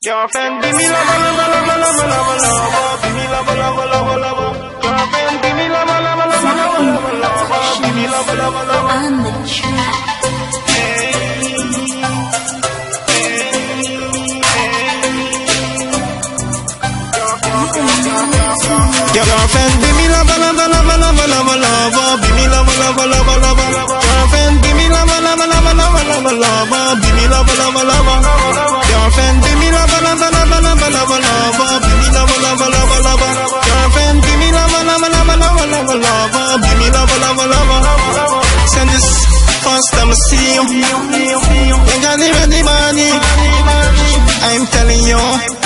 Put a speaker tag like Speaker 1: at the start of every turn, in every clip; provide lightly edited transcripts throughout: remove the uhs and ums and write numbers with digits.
Speaker 1: Girlfriend, give me love, love, love, love, love, love. Give me love, love, love, love. Girlfriend, give me love, love, love, love, love. Give me love, love, love.
Speaker 2: On the track.
Speaker 1: Your girlfriend, give me love, love, love, love, love, love. Give me love, love, love, love. Girlfriend, give me love, love, love, love, love. Give me love, love, love. Girlfriend, give me love, love, love, love. Give me love, love, love. Girlfriend, give me love, love, love, love. Give me love, love. Send this first time I see you. Ain't got anybody. I'm telling you.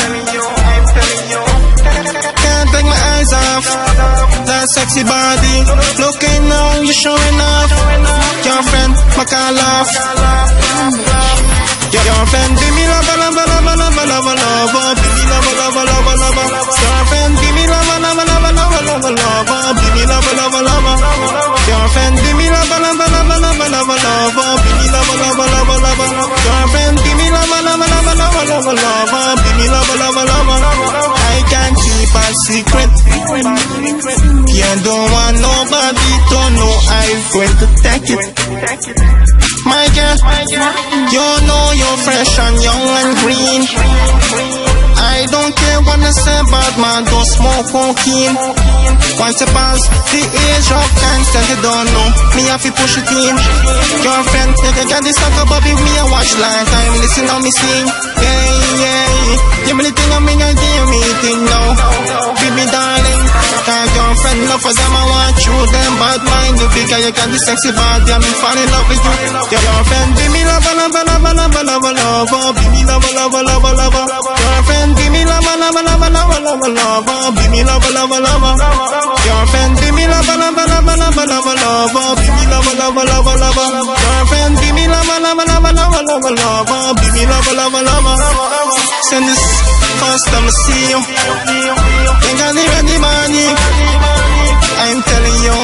Speaker 1: Can't take my eyes off that sexy body. Looking now, you're showing off. Girlfriend, make her laugh. Girlfriend, give me love, love, love, love, love, love. Give me love, love, love, love. Girlfriend, give me love, love, love, love, love. Give me love, love, love. Girlfriend, give me love, love, love, love, love. Give me love, love, love. Girlfriend, give me love, love, love, love. Give me love, love. I can't keep a secret. You don't want nobody to know I'm going to take it. My girl, you know you're fresh and young and green. I don't care what they say about man, don't smoke cocaine. Once you pass the age of consent, you don't know me have to push it in. Girlfriend, you can get this sucker Bobby, me and watch like time, listen how me sing. Yeah, give me the thing I mean, I give me the thing now. Baby darling, cause girlfriend, love for them, I want you, them bad mind you, because you got this sexy body, I'm fall in love with you. Your girlfriend, give me love, love, love, love, love, love. Give me love, love, love, love. Girlfriend, give me love, love, love, love, love, love. Give me love, love, love. Girlfriend, give me love, love, love, love, love. Give me love, love, love, love. Girlfriend, give me love, love, love, love, love. Give me love, love, love. Send this first time I see you. Ain't got anybody. I'm telling you.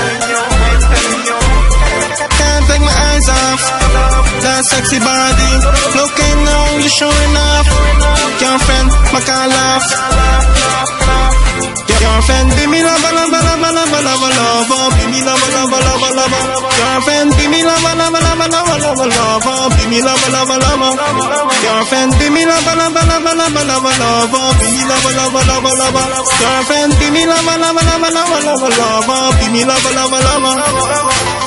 Speaker 1: Can't take my eyes off that sexy body. Looking now, you're showing off. Girlfriend, make her laugh. Girlfriend, give me love, love, love, love, love, love. Give me love, love, love, love. Girlfriend, give me love, love, love, love, love. Give me love, love, love. Girlfriend, give me love, love, love, love, love. Give me love, love, love. Girlfriend, give me love, love, love, love, love. Give me love, love, love.